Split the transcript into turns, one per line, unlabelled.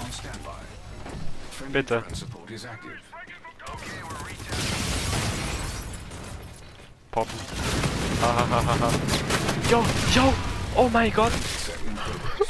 Bitte. Poppen. Hahaha. Yo, yo! Oh mein Gott!